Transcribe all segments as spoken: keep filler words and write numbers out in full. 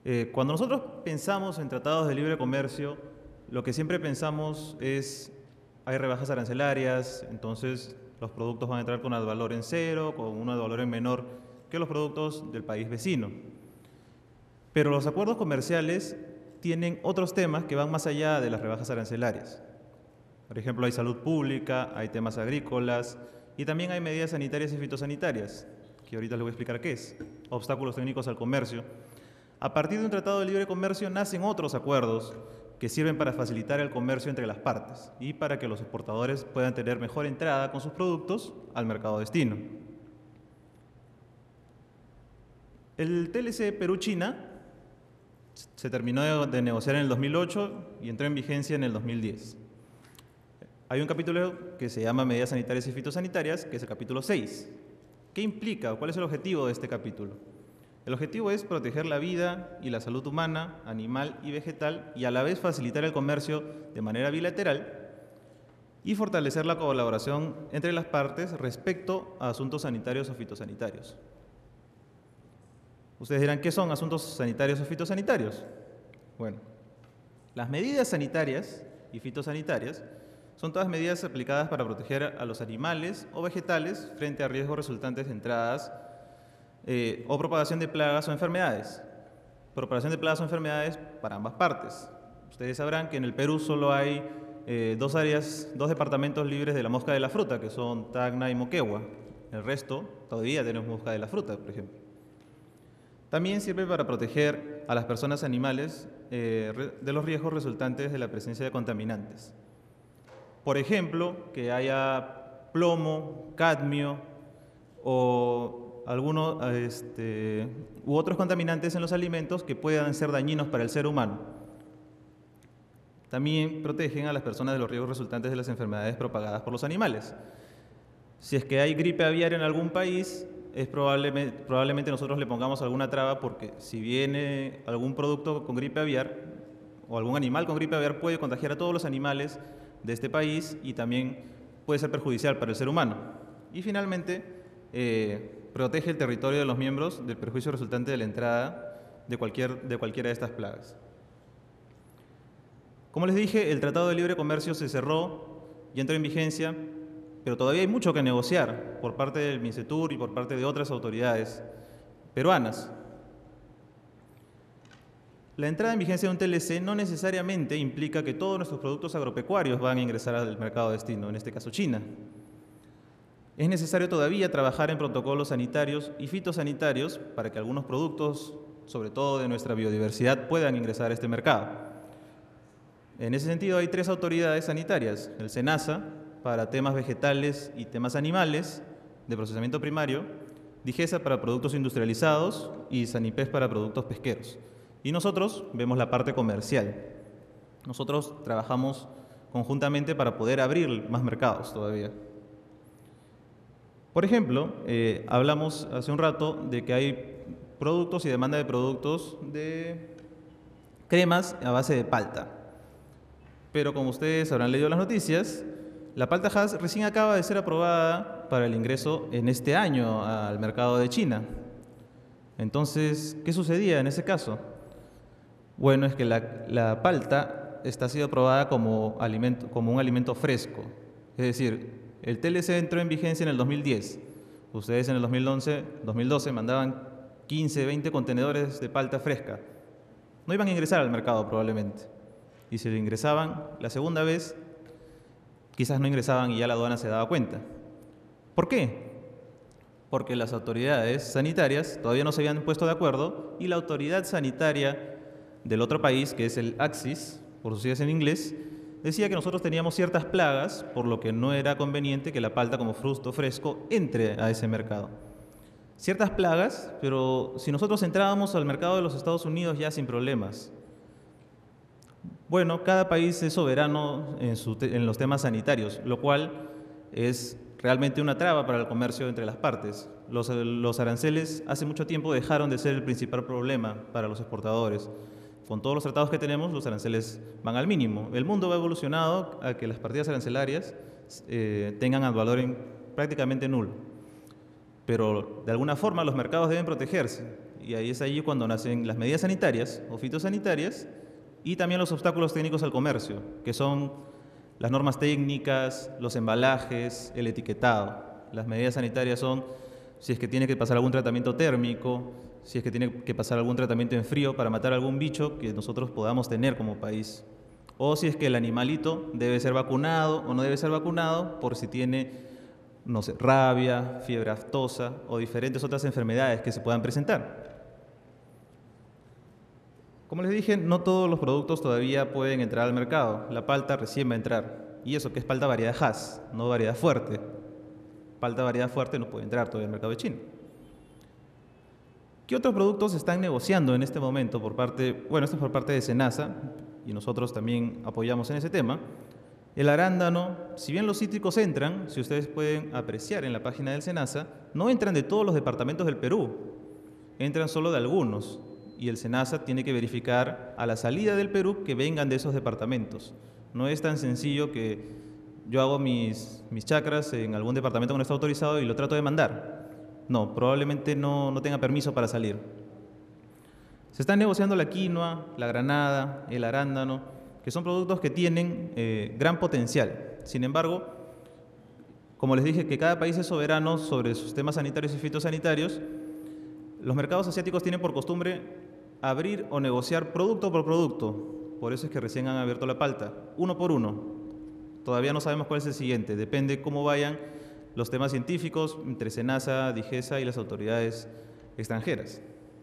Eh, cuando nosotros pensamos en tratados de libre comercio, lo que siempre pensamos es, hay rebajas arancelarias, entonces los productos van a entrar con un valor en cero, con un valor en menor que los productos del país vecino. Pero los acuerdos comerciales tienen otros temas que van más allá de las rebajas arancelarias. Por ejemplo, hay salud pública, hay temas agrícolas y también hay medidas sanitarias y fitosanitarias, que ahorita les voy a explicar qué es, obstáculos técnicos al comercio. A partir de un tratado de libre comercio nacen otros acuerdos que sirven para facilitar el comercio entre las partes y para que los exportadores puedan tener mejor entrada con sus productos al mercado destino. El T L C Perú-China se terminó de negociar en el dos mil ocho y entró en vigencia en el dos mil diez. Hay un capítulo que se llama Medidas Sanitarias y Fitosanitarias, que es el capítulo seis. ¿Qué implica o cuál es el objetivo de este capítulo? El objetivo es proteger la vida y la salud humana, animal y vegetal, y a la vez facilitar el comercio de manera bilateral y fortalecer la colaboración entre las partes respecto a asuntos sanitarios o fitosanitarios. Ustedes dirán, ¿qué son asuntos sanitarios o fitosanitarios? Bueno, las medidas sanitarias y fitosanitarias son todas medidas aplicadas para proteger a los animales o vegetales frente a riesgos resultantes de entradas eh, o propagación de plagas o enfermedades. Propagación de plagas o enfermedades para ambas partes. Ustedes sabrán que en el Perú solo hay eh, dos áreas, dos departamentos libres de la mosca de la fruta, que son Tacna y Moquegua. El resto todavía tenemos mosca de la fruta, por ejemplo. También sirve para proteger a las personas y animales eh, de los riesgos resultantes de la presencia de contaminantes. Por ejemplo, que haya plomo, cadmio o algunos este, u otros contaminantes en los alimentos que puedan ser dañinos para el ser humano. También protegen a las personas de los riesgos resultantes de las enfermedades propagadas por los animales. Si es que hay gripe aviar en algún país, es probablemente, probablemente nosotros le pongamos alguna traba porque si viene algún producto con gripe aviar o algún animal con gripe aviar puede contagiar a todos los animales de este país y también puede ser perjudicial para el ser humano. Y finalmente, eh, protege el territorio de los miembros del perjuicio resultante de la entrada de, cualquier, de cualquiera de estas plagas. Como les dije, el Tratado de Libre Comercio se cerró y entró en vigencia, pero todavía hay mucho que negociar por parte del MINCETUR y por parte de otras autoridades peruanas. La entrada en vigencia de un T L C no necesariamente implica que todos nuestros productos agropecuarios van a ingresar al mercado destino, en este caso China. Es necesario todavía trabajar en protocolos sanitarios y fitosanitarios para que algunos productos, sobre todo de nuestra biodiversidad, puedan ingresar a este mercado. En ese sentido hay tres autoridades sanitarias, el SENASA, para temas vegetales y temas animales de procesamiento primario, DIGESA para productos industrializados y SANIPES para productos pesqueros. Y nosotros vemos la parte comercial. Nosotros trabajamos conjuntamente para poder abrir más mercados todavía. Por ejemplo, eh, hablamos hace un rato de que hay productos y demanda de productos de cremas a base de palta. Pero como ustedes habrán leído las noticias, la palta Hass recién acaba de ser aprobada para el ingreso en este año al mercado de China. Entonces, ¿qué sucedía en ese caso? Bueno, es que la, la palta está siendo aprobada como, alimento, como un alimento fresco. Es decir, el T L C entró en vigencia en el dos mil diez. Ustedes en el dos mil once, dos mil doce mandaban quince, veinte contenedores de palta fresca. No iban a ingresar al mercado probablemente. Y si lo ingresaban la segunda vez, quizás no ingresaban y ya la aduana se daba cuenta. ¿Por qué? Porque las autoridades sanitarias todavía no se habían puesto de acuerdo y la autoridad sanitaria del otro país, que es el AXIS, por sus siglas en inglés, decía que nosotros teníamos ciertas plagas, por lo que no era conveniente que la palta como fruto fresco entre a ese mercado. Ciertas plagas, pero si nosotros entrábamos al mercado de los Estados Unidos ya sin problemas. Bueno, cada país es soberano en, su te en los temas sanitarios, lo cual es realmente una traba para el comercio entre las partes. Los, los aranceles hace mucho tiempo dejaron de ser el principal problema para los exportadores. Con todos los tratados que tenemos, los aranceles van al mínimo. El mundo va evolucionado a que las partidas arancelarias eh, tengan el valor en prácticamente nulo. Pero de alguna forma los mercados deben protegerse y ahí es ahí cuando nacen las medidas sanitarias o fitosanitarias y también los obstáculos técnicos al comercio, que son las normas técnicas, los embalajes, el etiquetado. Las medidas sanitarias son si es que tiene que pasar algún tratamiento térmico, si es que tiene que pasar algún tratamiento en frío para matar algún bicho que nosotros podamos tener como país. O si es que el animalito debe ser vacunado o no debe ser vacunado por si tiene, no sé, rabia, fiebre aftosa o diferentes otras enfermedades que se puedan presentar. Como les dije, no todos los productos todavía pueden entrar al mercado. La palta recién va a entrar. Y eso que es palta variedad Hass, no variedad fuerte. Palta variedad fuerte no puede entrar todavía al mercado de China. ¿Qué otros productos se están negociando en este momento por parte, bueno, esto es por parte de SENASA, y nosotros también apoyamos en ese tema? El arándano, si bien los cítricos entran, si ustedes pueden apreciar en la página del SENASA, no entran de todos los departamentos del Perú, entran solo de algunos, y el SENASA tiene que verificar a la salida del Perú que vengan de esos departamentos. No es tan sencillo que yo hago mis, mis chacras en algún departamento que no está autorizado y lo trato de mandar. No, probablemente no, no tenga permiso para salir. Se están negociando la quinoa, la granada, el arándano, que son productos que tienen eh, gran potencial. Sin embargo, como les dije que cada país es soberano sobre sus temas sanitarios y fitosanitarios, los mercados asiáticos tienen por costumbre abrir o negociar producto por producto. Por eso es que recién han abierto la palta, uno por uno. Todavía no sabemos cuál es el siguiente, depende cómo vayan los temas científicos entre SENASA, DIGESA y las autoridades extranjeras.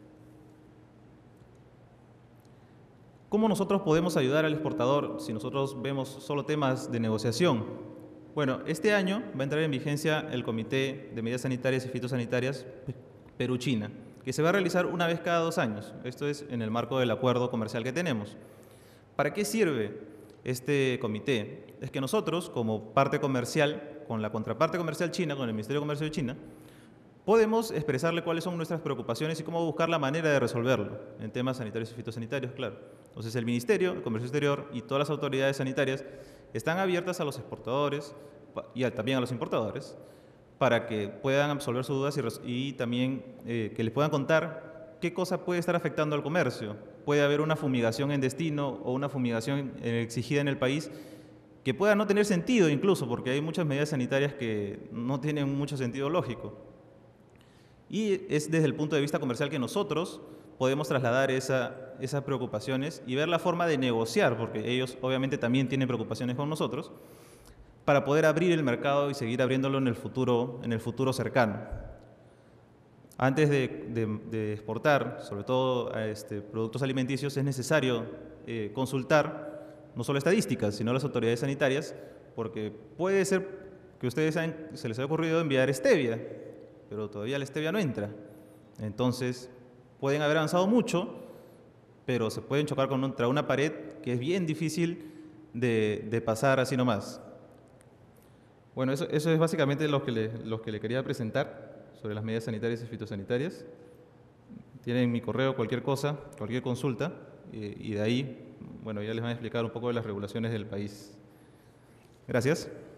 ¿Cómo nosotros podemos ayudar al exportador si nosotros vemos solo temas de negociación? Bueno, este año va a entrar en vigencia el Comité de Medidas Sanitarias y Fitosanitarias Perú-China, que se va a realizar una vez cada dos años. Esto es en el marco del acuerdo comercial que tenemos. ¿Para qué sirve este comité? Es que nosotros, como parte comercial, con la contraparte comercial china, con el Ministerio de Comercio de China, podemos expresarle cuáles son nuestras preocupaciones y cómo buscar la manera de resolverlo en temas sanitarios y fitosanitarios, claro. Entonces el Ministerio de Comercio Exterior y todas las autoridades sanitarias están abiertas a los exportadores y también a los importadores para que puedan absolver sus dudas y, y también eh, que les puedan contar qué cosa puede estar afectando al comercio. Puede haber una fumigación en destino o una fumigación eh, exigida en el país que pueda no tener sentido incluso, porque hay muchas medidas sanitarias que no tienen mucho sentido lógico. Y es desde el punto de vista comercial que nosotros podemos trasladar esa, esas preocupaciones y ver la forma de negociar, porque ellos obviamente también tienen preocupaciones con nosotros, para poder abrir el mercado y seguir abriéndolo en el futuro, en el futuro cercano. Antes de, de, de exportar, sobre todo a este, productos alimenticios, es necesario eh, consultar no solo estadísticas, sino las autoridades sanitarias, porque puede ser que ustedes hayan, se les haya ocurrido enviar stevia, pero todavía la stevia no entra. Entonces, pueden haber avanzado mucho, pero se pueden chocar contra una pared que es bien difícil de, de pasar así nomás. Bueno, eso, eso es básicamente lo que, le, lo que le quería presentar sobre las medidas sanitarias y fitosanitarias. Tienen mi correo, cualquier cosa, cualquier consulta, y, y de ahí, bueno, ya les van a explicar un poco de las regulaciones del país. Gracias.